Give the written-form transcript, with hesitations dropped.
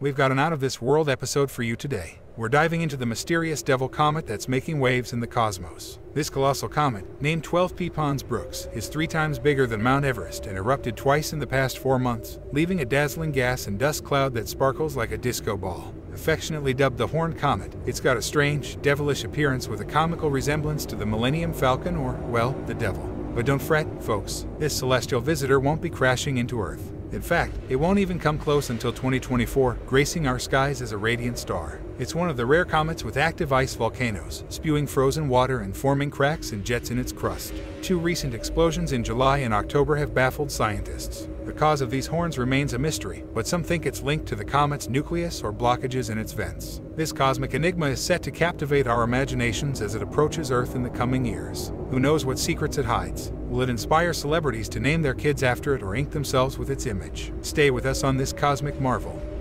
We've got an out-of-this-world episode for you today. We're diving into the mysterious devil comet that's making waves in the cosmos. This colossal comet, named 12P Pons Brooks, is 3 times bigger than Mount Everest and erupted twice in the past 4 months, leaving a dazzling gas and dust cloud that sparkles like a disco ball. Affectionately dubbed the Horned Comet, it's got a strange, devilish appearance with a comical resemblance to the Millennium Falcon or, well, the devil. But don't fret, folks, this celestial visitor won't be crashing into Earth. In fact, it won't even come close until 2024, gracing our skies as a radiant star. It's one of the rare comets with active ice volcanoes, spewing frozen water and forming cracks and jets in its crust. 2 recent explosions in July and October have baffled scientists. The cause of these horns remains a mystery, but some think it's linked to the comet's nucleus or blockages in its vents. This cosmic enigma is set to captivate our imaginations as it approaches Earth in the coming years. Who knows what secrets it hides? Will it inspire celebrities to name their kids after it or ink themselves with its image? Stay with us on this cosmic marvel.